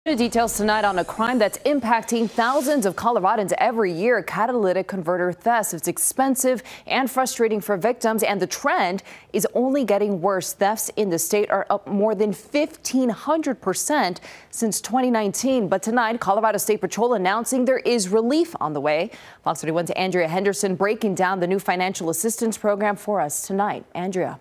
New details tonight on a crime that's impacting thousands of Coloradans every year: catalytic converter thefts. It's expensive and frustrating for victims, and the trend is only getting worse. Thefts in the state are up more than 1,500% since 2019. But tonight, Colorado State Patrol announcing there is relief on the way. FOX 31's Andrea Henderson breaking down the new financial assistance program for us tonight. Andrea.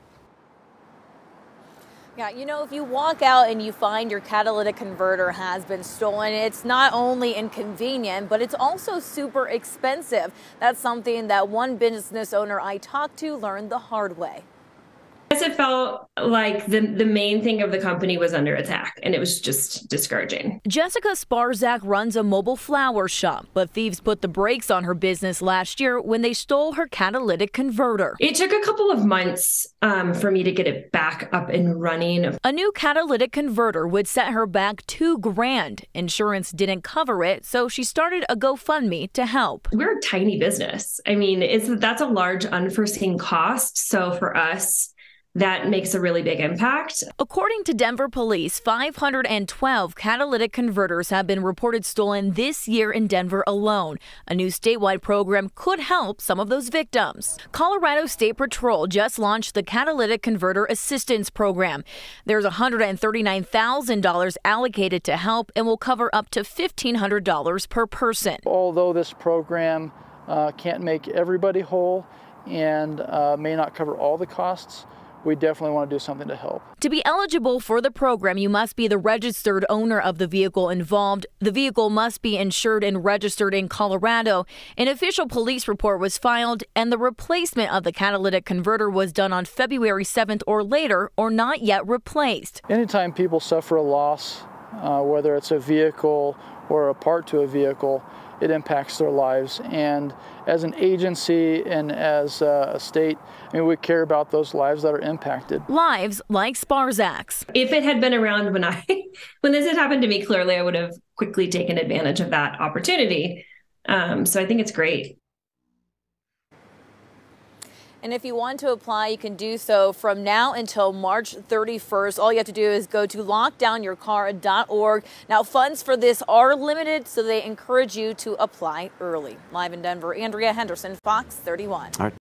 Yeah, you know, if you walk out and you find your catalytic converter has been stolen, it's not only inconvenient, but it's also super expensive. That's something that one business owner I talked to learned the hard way. I guess it felt like the main thing of the company was under attack, and it was just discouraging. Jessica Sparzak runs a mobile flower shop, but thieves put the brakes on her business last year when they stole her catalytic converter. It took a couple of months for me to get it back up and running. A new catalytic converter would set her back $2,000. Insurance didn't cover it, so she started a GoFundMe to help. We're a tiny business. I mean, that's a large unforeseen cost. So for us, that makes a really big impact. According to Denver police, 512 catalytic converters have been reported stolen this year in Denver alone. A new statewide program could help some of those victims. Colorado State Patrol just launched the Catalytic Converter Assistance Program. There's $139,000 allocated to help and will cover up to $1,500 per person. Although this program can't make everybody whole and may not cover all the costs, we definitely want to do something to help. To be eligible for the program, you must be the registered owner of the vehicle involved. The vehicle must be insured and registered in Colorado. An official police report was filed, and the replacement of the catalytic converter was done on February 7th or later, or not yet replaced. Anytime people suffer a loss, whether it's a vehicle or a part to a vehicle, it impacts their lives. And as an agency and as a state, I mean, we care about those lives that are impacted. Lives like Sparzak's. If it had been around when this had happened to me, clearly I would have quickly taken advantage of that opportunity. So I think it's great. And if you want to apply, you can do so from now until March 31st. All you have to do is go to lockdownyourcar.org. Now, funds for this are limited, so they encourage you to apply early. Live in Denver, Andrea Henderson, FOX 31.